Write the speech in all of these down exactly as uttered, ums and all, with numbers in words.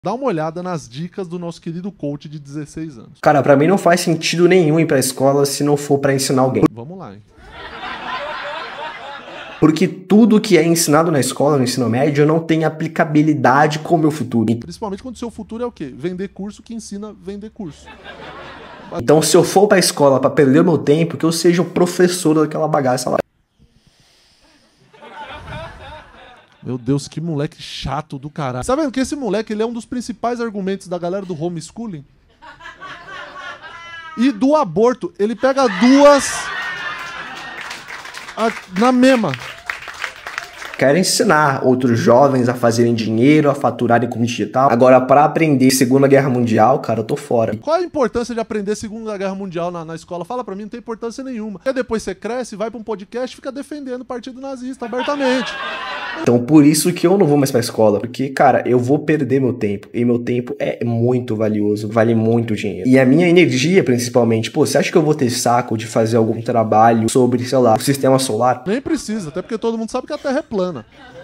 Dá uma olhada nas dicas do nosso querido coach de dezesseis anos. Cara, pra mim não faz sentido nenhum ir pra escola se não for pra ensinar alguém. Vamos lá, hein? Porque tudo que é ensinado na escola, no ensino médio, não tem aplicabilidade com o meu futuro. Principalmente quando o seu futuro é o quê? Vender curso que ensina a vender curso. Então, se eu for pra escola pra perder o meu tempo, que eu seja o professor daquela bagaça lá. Meu Deus, que moleque chato do caralho. Sabe que esse moleque ele é um dos principais argumentos da galera do homeschooling? E do aborto. Ele pega duas a, na mesma. Quero ensinar outros jovens a fazerem dinheiro, a faturarem com digital. Agora, para aprender Segunda Guerra Mundial, cara, eu tô fora. Qual a importância de aprender Segunda Guerra Mundial na, na escola? Fala pra mim, não tem importância nenhuma. Porque depois você cresce, vai pra um podcast e fica defendendo o partido nazista abertamente. Então, por isso que eu não vou mais pra escola. Porque, cara, eu vou perder meu tempo. E meu tempo é muito valioso. Vale muito dinheiro. E a minha energia, principalmente. Pô, você acha que eu vou ter saco de fazer algum trabalho sobre, sei lá, o sistema solar? Nem precisa, até porque todo mundo sabe que a Terra é plana.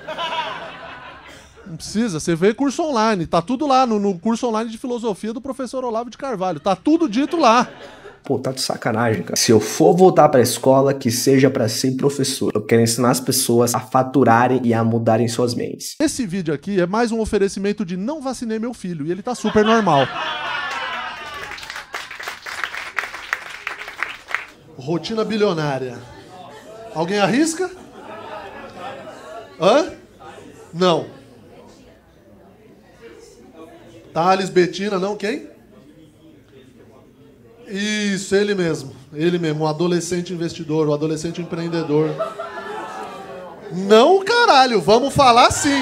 Não precisa, você vê curso online. Tá tudo lá no, no curso online de filosofia do professor Olavo de Carvalho. Tá tudo dito lá. Pô, tá de sacanagem, cara. Se eu for voltar pra escola, que seja pra ser professor. Eu quero ensinar as pessoas a faturarem e a mudarem suas mentes. Esse vídeo aqui é mais um oferecimento de não vacinei meu filho. E ele tá super normal. Rotina bilionária. Alguém arrisca? Hã? Não. Thales, Betina, não? Quem? Isso, ele mesmo. Ele mesmo, o adolescente investidor, o adolescente empreendedor. Não, caralho, vamos falar sim.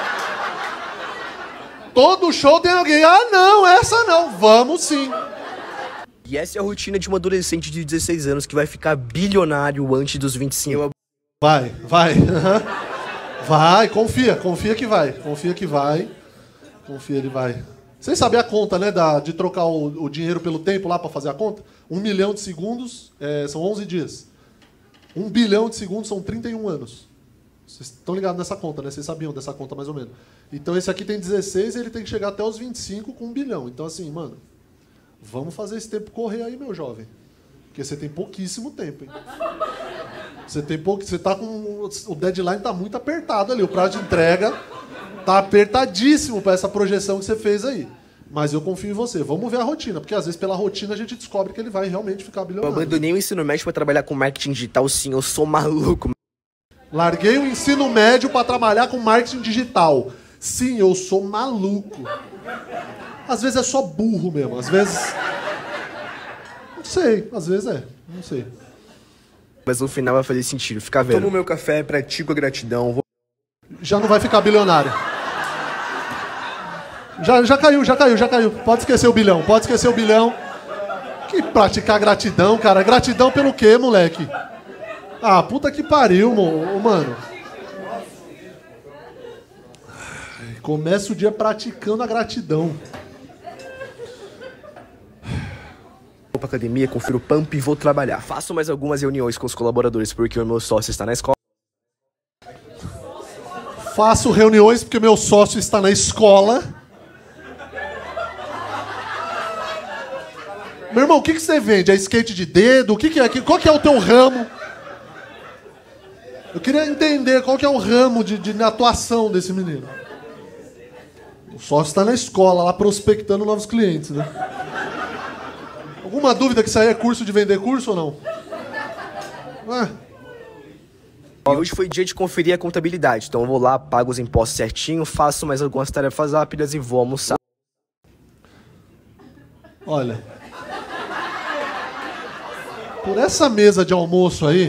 Todo show tem alguém. Ah, não, essa não. Vamos sim. E essa é a rotina de um adolescente de dezesseis anos que vai ficar bilionário antes dos vinte e cinco. Vai, vai. Vai, confia, confia que vai. Confia que vai. Confia, ele vai. Vocês sabem a conta, né, da, de trocar o, o dinheiro pelo tempo lá pra fazer a conta? Um milhão de segundos é, são onze dias. Um bilhão de segundos são trinta e um anos. Vocês estão ligados nessa conta, né? Vocês sabiam dessa conta mais ou menos. Então esse aqui tem dezesseis e ele tem que chegar até os vinte e cinco com um bilhão. Então assim, mano, vamos fazer esse tempo correr aí, meu jovem. Porque você tem pouquíssimo tempo, hein? Você tem pouco, você tá com o deadline tá muito apertado ali, o prazo de entrega tá apertadíssimo para essa projeção que você fez aí. Mas eu confio em você. Vamos ver a rotina, porque às vezes pela rotina a gente descobre que ele vai realmente ficar bilionário. Eu abandonei o ensino médio para trabalhar com marketing digital, sim, eu sou maluco. Larguei o ensino médio para trabalhar com marketing digital. Sim, eu sou maluco. Às vezes é só burro mesmo, às vezes não sei, às vezes é, não sei. Mas no final vai fazer sentido, fica vendo. Tomo meu café, pratico a gratidão. Vou... Já não vai ficar bilionário. Já, já caiu, já caiu, já caiu. Pode esquecer o bilhão, pode esquecer o bilhão. Que praticar gratidão, cara. Gratidão pelo quê, moleque? Ah, puta que pariu, mano. Começa o dia praticando a gratidão. Vou pra academia, confiro o pump e vou trabalhar. Faço mais algumas reuniões com os colaboradores porque o meu sócio está na escola. Faço reuniões porque meu sócio está na escola. Meu irmão, o que, que você vende? É skate de dedo? O que, que é? Qual que é o teu ramo? Eu queria entender qual que é o ramo de, de atuação desse menino. O sócio está na escola, lá prospectando novos clientes, né? Alguma dúvida que isso aí é curso de vender curso ou não? Ah. E hoje foi dia de conferir a contabilidade, então eu vou lá, pago os impostos certinho, faço mais algumas tarefas rápidas e vou almoçar. Olha, por essa mesa de almoço aí,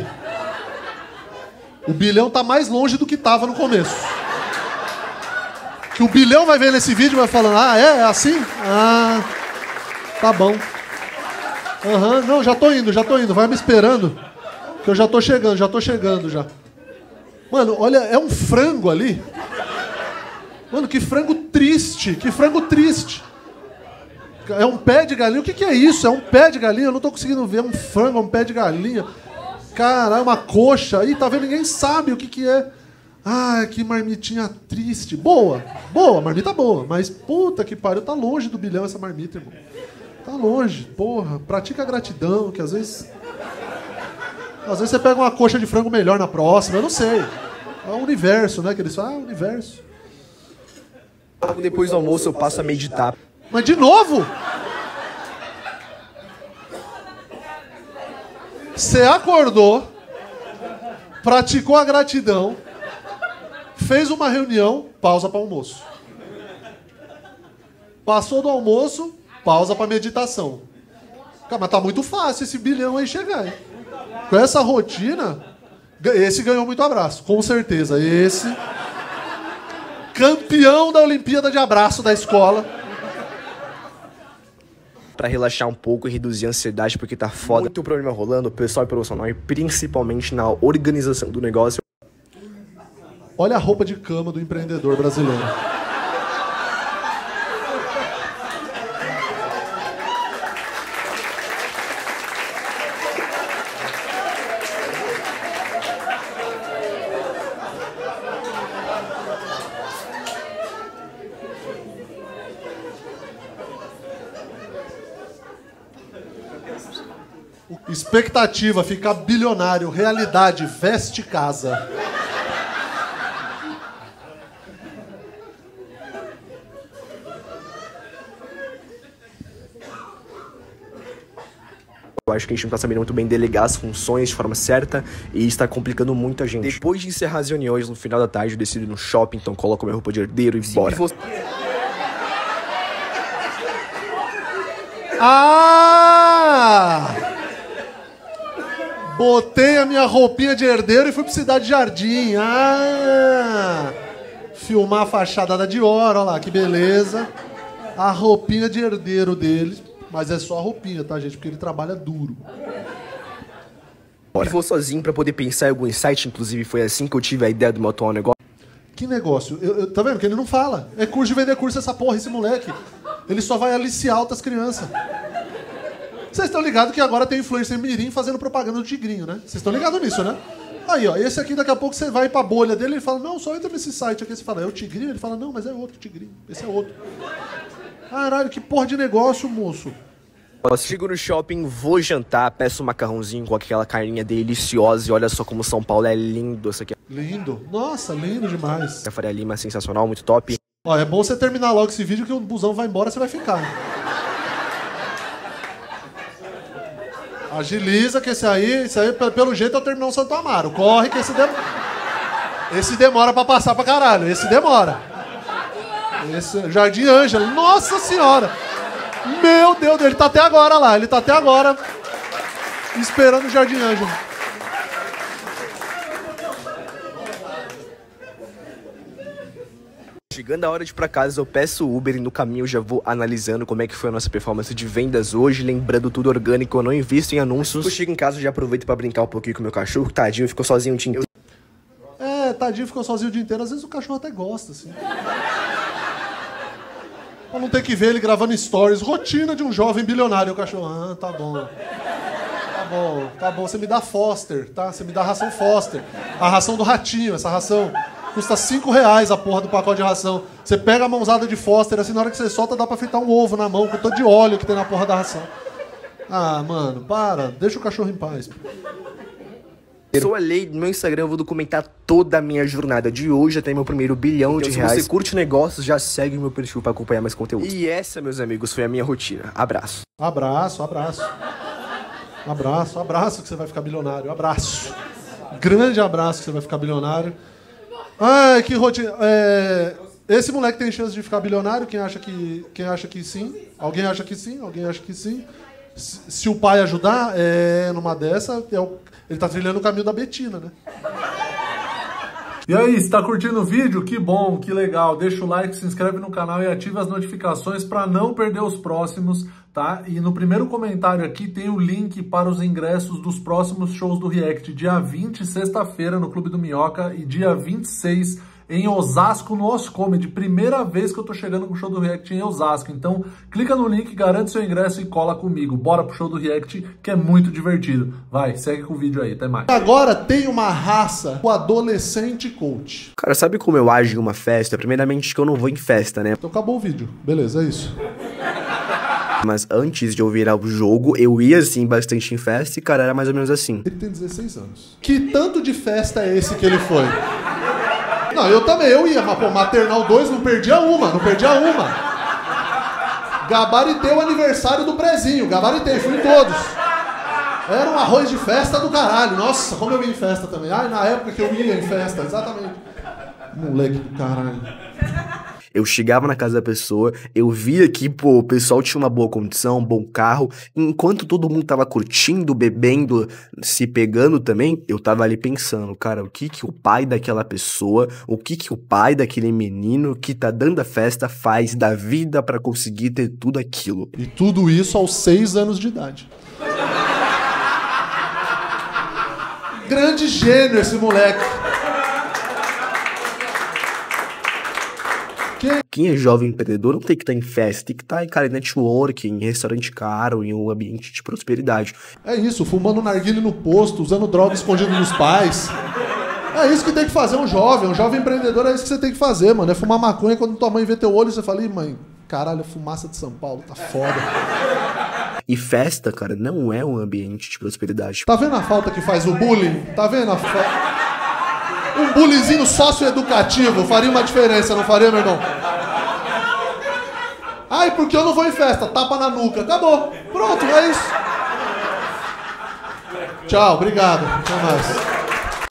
o bilhão tá mais longe do que tava no começo. Que o bilhão vai ver nesse vídeo e vai falando, ah, é? É assim? Ah, tá bom. Aham, uhum, não, já tô indo, já tô indo, vai me esperando, que eu já tô chegando, já tô chegando já. Mano, olha, é um frango ali. Mano, que frango triste, que frango triste. É um pé de galinha, o que que é isso? É um pé de galinha, eu não tô conseguindo ver, é um frango, é um pé de galinha. Caralho, uma coxa, aí tá vendo, ninguém sabe o que que é. Ah, que marmitinha triste. Boa, boa, marmita boa. Mas puta que pariu, tá longe do bilhão essa marmita, irmão. Tá longe, porra. Pratica a gratidão, que às vezes... Às vezes você pega uma coxa de frango melhor na próxima, eu não sei. É o universo, né? Que eles falam, ah, universo. Depois do almoço eu passo a meditar. Mas de novo? Você acordou, praticou a gratidão, fez uma reunião, pausa para almoço. Passou do almoço, pausa para meditação. Cara, mas tá muito fácil esse bilhão aí chegar, hein? Com essa rotina, esse ganhou muito abraço, com certeza. Esse, campeão da Olimpíada de abraço da escola. Pra relaxar um pouco e reduzir a ansiedade, porque tá foda. Muito problema rolando, pessoal e profissional, e principalmente na organização do negócio. Olha a roupa de cama do empreendedor brasileiro. Expectativa, ficar bilionário. Realidade, veste casa. Eu acho que a gente não tá sabendo muito bem delegar as funções de forma certa e isso tá complicando muito a gente. Depois de encerrar as reuniões, no final da tarde, eu decido ir no shopping, então coloco minha roupa de herdeiro e Sim, bora. Você... Ah! Botei a minha roupinha de herdeiro e fui pra Cidade Jardim. Ah! Filmar a fachada da Dior, olha lá, que beleza. A roupinha de herdeiro dele. Mas é só a roupinha, tá, gente? Porque ele trabalha duro. Eu vou sozinho pra poder pensar em algum insight, inclusive foi assim que eu tive a ideia do meu atual negócio. Que negócio? Eu, eu, tá vendo? Que ele não fala. É curso de vender curso essa porra, esse moleque. Ele só vai aliciar outras crianças. Vocês estão ligados que agora tem influencer mirim fazendo propaganda do Tigrinho, né? Vocês estão ligados nisso, né? Aí, ó, esse aqui daqui a pouco você vai pra bolha dele e ele fala, não, só entra nesse site aqui. Você fala, é o Tigrinho? Ele fala, não, mas é outro Tigrinho. Esse é outro. Caralho, que porra de negócio, moço. Eu chego no shopping, vou jantar, peço um macarrãozinho com aquela carninha deliciosa e olha só como São Paulo é lindo isso aqui. Lindo. Nossa, lindo demais. A Faria Lima é sensacional, muito top. Ó, é bom você terminar logo esse vídeo que o busão vai embora, você vai ficar. Agiliza que esse aí, esse aí pelo jeito é o terminal Santo Amaro. Corre que esse demora. Esse demora pra passar pra caralho, esse demora. Esse Jardim Ângela, nossa senhora. Meu Deus, ele tá até agora lá, ele tá até agora esperando o Jardim Ângela. Chegando a hora de ir pra casa, eu peço Uber e no caminho eu já vou analisando como é que foi a nossa performance de vendas hoje, lembrando tudo orgânico, eu não invisto em anúncios. Eu chego em casa, eu já aproveito pra brincar um pouquinho com o meu cachorro, tadinho, ficou sozinho o dia inteiro. É, tadinho, ficou sozinho o dia inteiro, às vezes o cachorro até gosta, assim. Pra não ter que ver ele gravando stories, rotina de um jovem bilionário, o cachorro, ah, tá bom. Tá bom, tá bom, você me dá Foster, tá? Você me dá ração Foster. A ração do ratinho, essa ração... Custa cinco reais a porra do pacote de ração. Você pega a mãozada de Foster, assim, na hora que você solta, dá pra fritar um ovo na mão, com todo de óleo que tem na porra da ração. Ah, mano, para. Deixa o cachorro em paz. Sou a lei, no meu Instagram eu vou documentar toda a minha jornada de hoje até meu primeiro bilhão então, de reais. Se você curte negócios, já segue o meu perfil pra acompanhar mais conteúdo. E essa, meus amigos, foi a minha rotina. Abraço. Abraço, abraço. Abraço, abraço que você vai ficar bilionário. Abraço. Grande abraço que você vai ficar bilionário. Ai, que rotina. É... Esse moleque tem chance de ficar bilionário? Quem acha que, quem acha que sim? Alguém acha que sim? Alguém acha que sim? Se, se o pai ajudar, é numa dessa, é o... ele tá trilhando o caminho da Betina, né? E aí, se tá curtindo o vídeo? Que bom, que legal. Deixa o like, se inscreve no canal e ativa as notificações para não perder os próximos, tá? E no primeiro comentário aqui tem o link para os ingressos dos próximos shows do React. Dia vinte, sexta-feira, no Clube do Minhoca, e dia vinte e seis, em Osasco no Oscomedy. Primeira vez que eu tô chegando com o show do React em Osasco. Então, clica no link, garante seu ingresso e cola comigo. Bora pro show do React, que é muito divertido. Vai, segue com o vídeo aí, até mais. Agora tem uma raça, o adolescente coach. Cara, sabe como eu ajo em uma festa? Primeiramente que eu não vou em festa, né? Então acabou o vídeo. Beleza, é isso. Mas antes de eu virar o jogo, eu ia, assim, bastante em festa e, cara, era mais ou menos assim. Ele tem dezesseis anos. Que tanto de festa é esse que ele foi? Não, eu também, eu ia, mas pô, Maternal dois não perdia uma, não perdia uma. Gabaritei o aniversário do Prezinho, gabaritei, fui em todos. Era um arroz de festa do caralho. Nossa, como eu ia em festa também. Ai, na época que eu ia em festa, exatamente. Moleque do caralho. Eu chegava na casa da pessoa, eu via que, pô, o pessoal tinha uma boa condição, um bom carro. Enquanto todo mundo tava curtindo, bebendo, se pegando também, eu tava ali pensando, cara, o que que o pai daquela pessoa, o que que o pai daquele menino que tá dando a festa faz da vida pra conseguir ter tudo aquilo. E tudo isso aos seis anos de idade. Grande gênio esse moleque. Quem é jovem empreendedor não tem que estar em festa, tem que estar em, cara, em networking, em restaurante caro, em um ambiente de prosperidade. É isso, fumando narguilé no posto, usando droga escondido dos pais. É isso que tem que fazer um jovem, um jovem empreendedor é isso que você tem que fazer, mano. É fumar maconha quando tua mãe vê teu olho e você fala, ih, mãe, caralho, a fumaça de São Paulo tá foda. E festa, cara, não é um ambiente de prosperidade. Tá vendo a falta que faz o bullying? Tá vendo a falta? Um bullyingzinho socioeducativo faria uma diferença, não faria, meu irmão? Ai, porque eu não vou em festa, tapa na nuca. Acabou. Pronto, é isso. Tchau, obrigado. Até mais.